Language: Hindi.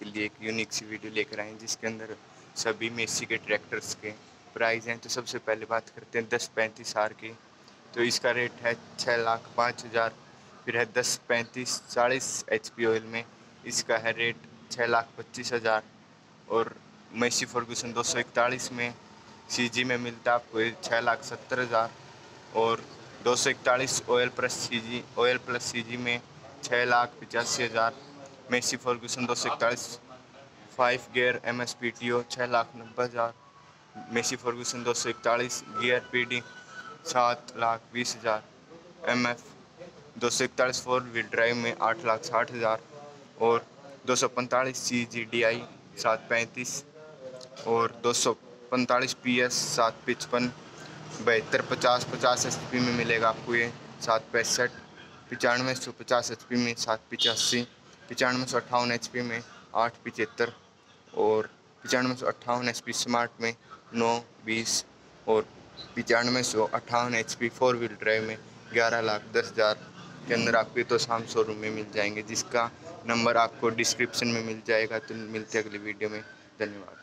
आपके लिए एक यूनिक सी वीडियो लेकर आए हैं जिसके अंदर सभी मेसी के ट्रैक्टर्स के प्राइस हैं। तो सबसे पहले बात करते हैं 1035R की। तो इसका रेट है 6,05,000। फिर है 1035 40 HP ऑयल में, इसका है रेट 6,25,000। और मेसी फर्गूसन 241 में CG में मिलता है आपको 6,70,000। और 241 ऑयल प्लस CG में 6,85,000। Massey Ferguson 241 5 gear MSPTO 6,90,000। Massey Ferguson 241 gear PD 7,20,000। MF 241 4 wheel drive में 8,60,000। और 245 CG DI 735। और 245 PS 755। 72 50 50 HP में मिलेगा आपको ये 765। 9550 HP में 785। 9558 HP में 875। और 9558 HP स्मार्ट में 920। और 9558 HP 4 व्हील ड्राइव में 11,10,000 के अंदर आपको ये तो शाम शोरूम में मिल जाएंगे, जिसका नंबर आपको डिस्क्रिप्शन में मिल जाएगा। तो मिलते हैं अगली वीडियो में। धन्यवाद।